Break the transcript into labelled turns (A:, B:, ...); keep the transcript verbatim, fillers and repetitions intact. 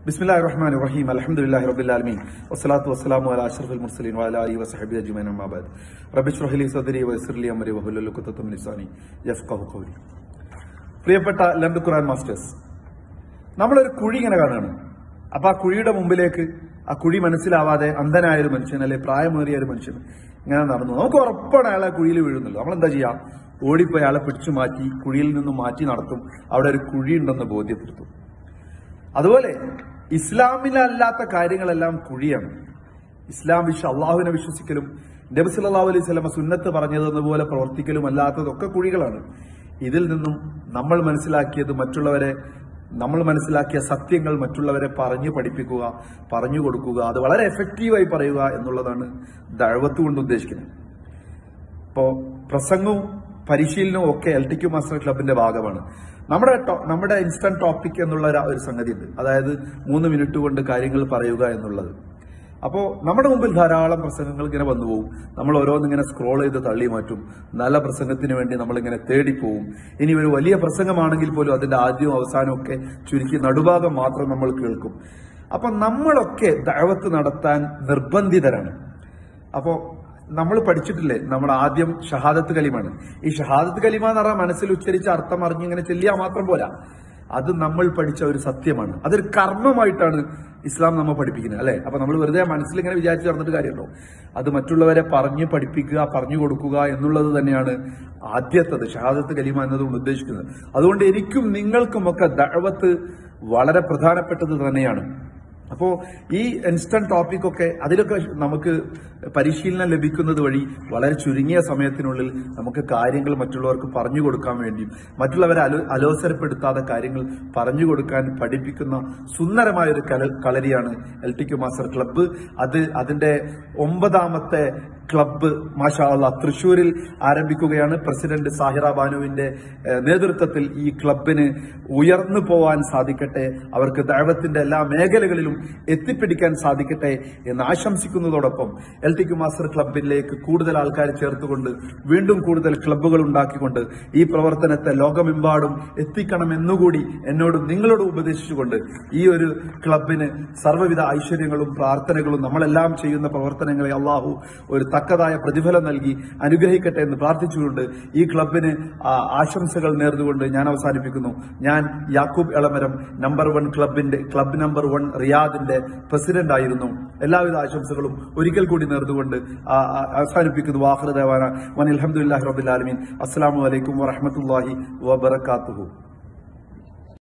A: ബിസ്മില്ലാഹിർ റഹ്മാനിർ റഹീം അൽഹംദുലില്ലാഹി റബ്ബിൽ ആലമീൻ വസ്സലാത്തു വസ്സലാമു അലാ അഷ്റഫിൽ മുർസലീൻ വഅലാ ആലിഹി വസഹ്ബിഹി അജ്മഈൻ അമ്മാ ബഅദ് റബ്ബി ഇശ്റഹ് ലി സദ്രി വയസ്സിർ ലി അംരി വഹ്ലുൽ ഉഖ്ദതം മിൻ ലിസാനി യഫ്ഖഹു ഖൗലി. പ്രിയപ്പെട്ട ലംബ് ഖുർആൻ മാസ്റ്റേഴ്സ്, നമ്മളൊരു കുഴി ഇങ്ങനെ കാണുകയാണ്. അപ്പൊ ആ കുഴിയുടെ മുമ്പിലേക്ക് ആ കുഴി മനസ്സിലാവാതെ അന്ധനായ ഒരു മനുഷ്യൻ, അല്ലെ പ്രായമേറിയ ഒരു മനുഷ്യൻ ഇങ്ങനെ നടന്നു. നമുക്ക് ഉറപ്പാണ് അയാളെ കുഴിയിൽ വീഴുന്നല്ലോ. നമ്മളെന്താ ചെയ്യാ? ഓടിപ്പോയി അയാളെ പിടിച്ചു മാറ്റി കുഴിയിൽ നിന്നും മാറ്റി നടത്തും. അവിടെ ഒരു കുഴി ഉണ്ടെന്ന് ബോധ്യപ്പെടുത്തും. അതുപോലെ ഇസ്ലാമിലല്ലാത്ത കാര്യങ്ങളെല്ലാം കുഴിയാണ്. ഇസ്ലാം വിശ്വ അള്ളാഹുവിനെ വിശ്വസിക്കലും നബി സല്ലല്ലാഹു അലൈഹി വസല്ലം സുന്നത്ത് പറഞ്ഞതുപോലെ പ്രവർത്തിക്കലും അല്ലാത്തതൊക്കെ കുഴികളാണ്. ഇതിൽ നിന്നും നമ്മൾ മനസ്സിലാക്കിയത് മറ്റുള്ളവരെ നമ്മൾ മനസ്സിലാക്കിയ സത്യങ്ങൾ മറ്റുള്ളവരെ പറഞ്ഞു പഠിപ്പിക്കുക, പറഞ്ഞു കൊടുക്കുക, അത് വളരെ എഫക്റ്റീവായി പറയുക എന്നുള്ളതാണ് ദഅവത്ത് കൊണ്ട് ഉദ്ദേശിക്കുന്നത്. ഇപ്പോ പ്രസംഗവും പരിശീലനവും ഒക്കെ എൽ ടി ക്യു മാസ്റ്റർ ക്ലബിന്റെ ഭാഗമാണ്. നമ്മുടെ നമ്മുടെ ഇൻസ്റ്റന്റ് ടോപ്പിക് എന്നുള്ള ഒരു സംഗതി ഉണ്ട്. അതായത് മൂന്ന് മിനിറ്റ് കൊണ്ട് കാര്യങ്ങൾ പറയുക എന്നുള്ളത്. അപ്പോൾ നമ്മുടെ മുമ്പിൽ ധാരാളം പ്രസംഗങ്ങൾ ഇങ്ങനെ വന്നു പോകും. നമ്മൾ ഓരോന്നിങ്ങനെ സ്ക്രോൾ ചെയ്ത് തള്ളി മാറ്റും. നല്ല പ്രസംഗത്തിന് വേണ്ടി നമ്മളിങ്ങനെ തേടിപ്പോവും. ഇനി ഒരു വലിയ പ്രസംഗമാണെങ്കിൽ പോലും അതിന്റെ ആദ്യവും അവസാനവും ഒക്കെ ചുരുക്കി നടുഭാഗം മാത്രം നമ്മൾ കേൾക്കും. അപ്പൊ നമ്മളൊക്കെ ദഅവത്ത് നടത്താൻ നിർബന്ധിതരാണ്. അപ്പോ നമ്മൾ പഠിച്ചിട്ടില്ലേ, നമ്മൾ ആദ്യം ഷഹാദത്ത് കലിമാണ്. ഈ ഷഹാദത്ത് കലിമ എന്ന് പറഞ്ഞാൽ മനസ്സിൽ ഉച്ചരിച്ച് അർത്ഥം അറിഞ്ഞ് ഇങ്ങനെ ചെല്ലിയാൽ മാത്രം പോരാ. അത് നമ്മൾ പഠിച്ച ഒരു സത്യമാണ്. അതൊരു കർമ്മമായിട്ടാണ് ഇസ്ലാം നമ്മൾ പഠിപ്പിക്കുന്നത്, അല്ലെ? അപ്പൊ നമ്മൾ വെറുതെ മനസ്സിൽ ഇങ്ങനെ വിചാരിച്ച് നടന്നിട്ട് കാര്യമുണ്ടോ? അത് മറ്റുള്ളവരെ പറഞ്ഞു പഠിപ്പിക്കുക, പറഞ്ഞു കൊടുക്കുക എന്നുള്ളത് തന്നെയാണ് ആദ്യത്തത് ഷഹാദത്ത് കലിമ എന്നതുകൊണ്ട് ഉദ്ദേശിക്കുന്നത്. അതുകൊണ്ട് എനിക്കും നിങ്ങൾക്കും ഒക്കെ ദഅവത്ത് വളരെ പ്രധാനപ്പെട്ടത് തന്നെയാണ്. അപ്പോ ഈ ഇൻസ്റ്റന്റ് ടോപ്പിക് ഒക്കെ അതിലൊക്കെ നമുക്ക് പരിശീലനം ലഭിക്കുന്നത് വഴി വളരെ ചുരുങ്ങിയ സമയത്തിനുള്ളിൽ നമുക്ക് കാര്യങ്ങൾ മറ്റുള്ളവർക്ക് പറഞ്ഞു കൊടുക്കാൻ വേണ്ടിയും മറ്റുള്ളവരെ അലോ അലോസരപ്പെടുത്താതെ കാര്യങ്ങൾ പറഞ്ഞു കൊടുക്കാൻ പഠിപ്പിക്കുന്ന സുന്ദരമായ ഒരു കല കളരിയാണ് L T Q master club. അത് അതിന്റെ ഒമ്പതാമത്തെ ക്ലബ്ബ് മാഷാ അല്ലാഹ് തൃശൂരിൽ ആരംഭിക്കുകയാണ്. പ്രസിഡന്റ് സാഹിറ ബാനുവിന്റെ നേതൃത്വത്തിൽ ഈ ക്ലബിന് ഉയർന്നു പോവാൻ സാധിക്കട്ടെ, അവർക്ക് ദഅവത്തിന്റെ എല്ലാ മേഖലകളിലും എത്തിപ്പിടിക്കാൻ സാധിക്കട്ടെ എന്ന് ആശംസിക്കുന്നതോടൊപ്പം എൽ ടി ക്യു മാസ്റ്റർ ക്ലബിലേക്ക് കൂടുതൽ ആൾക്കാർ ചേർത്തുകൊണ്ട് വീണ്ടും കൂടുതൽ ക്ലബ്ബുകൾ ഉണ്ടാക്കിക്കൊണ്ട് ഈ പ്രവർത്തനത്തെ ലോകമെമ്പാടും എത്തിക്കണമെന്നുകൂടി എന്നോടും നിങ്ങളോടും ഉപദേശിച്ചുകൊണ്ട് ഈ ഒരു ക്ലബിന് സർവ്വവിധ ഐശ്വര്യങ്ങളും പ്രാർത്ഥനകളും നമ്മളെല്ലാം ചെയ്യുന്ന പ്രവർത്തനങ്ങളെ അള്ളാഹു ഒരു തക്കതായ പ്രതിഫലം നൽകി അനുഗ്രഹിക്കട്ടെ എന്ന് പ്രാർത്ഥിച്ചുകൊണ്ട് ഈ ക്ലബിന് ആശംസകൾ നേർന്നുകൊണ്ട് ഞാൻ അവസാനിപ്പിക്കുന്നു. ഞാൻ യാക്കൂബ് എളമരം നമ്പർ വൺ ക്ലബിന്റെ ക്ലബ് നമ്പർ വൺ റിയാദിന്റെ പ്രസിഡന്റ് ആയിരുന്നു. എല്ലാവിധ ആശംസകളും ഒരിക്കൽ കൂടി നേർന്നുകൊണ്ട് അവസാനിപ്പിക്കുന്നു. വാഖിറു ദഅവാന വനിൽ ഹംദുലില്ലാഹി റബ്ബിൽ ആലമീൻ. അസ്സലാമു അലൈക്കും വറഹ്മത്തുള്ളാഹി വബറകാതുഹു.